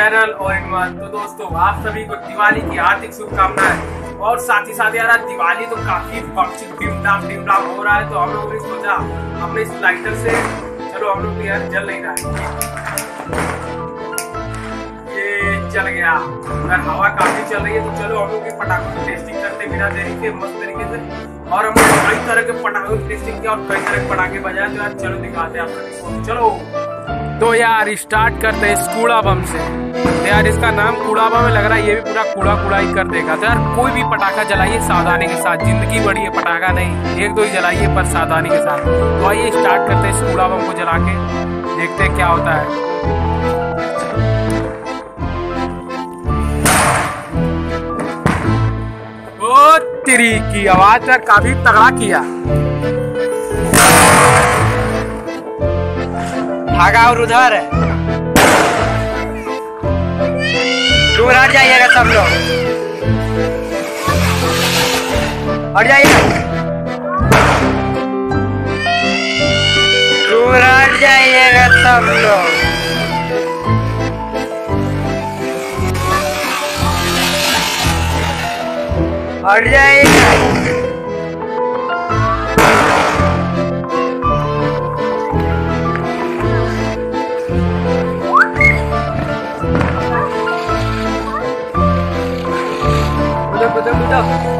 Channel और इनवन। तो दोस्तों आप सभी को दिवाली की हार्दिक शुभकामनाएं। और साथ ही साथ यार दिवाली तो काफी डिमडाम हो रहा है, तो हम लोगों ने सोचा अपने इस लाइटर से चलो हम लोग यार जल नहीं रहा है, ये चल गया। अगर हवा काफी चल रही है तो चलो हम लोग पटाखों की टेस्टिंग करते बिना देरी के मस्त तरीके से। और हम लोग कई तरह के पटाखों की टेस्टिंग किया और कई तरह के पटाखे बजाए, तो यार चलो दिखाते हैं आप सभी को। चलो तो यार स्टार्ट करते हैं इस कूड़ा बम से। तो यार इसका नाम कूड़ा बम लग रहा है, ये भी पूरा कूड़ा ही कर देगा। तो यार कोई भी पटाखा जलाइए सावधानी के साथ, जिंदगी बड़ी है, पटाखा नहीं एक दो ही जलाइए पर सावधानी के साथ। तो आइए स्टार्ट करते हैं इस कूड़ा बम को जला के, देखते हैं क्या होता है। ओ तेरी की आवाज यार काफी तगड़ा किया। भागा और उधर दूर हट जाइएगा सब लोग, हट जाइए, दूर हट जाइएगा सब लोग। हट जाइएगा। Betul.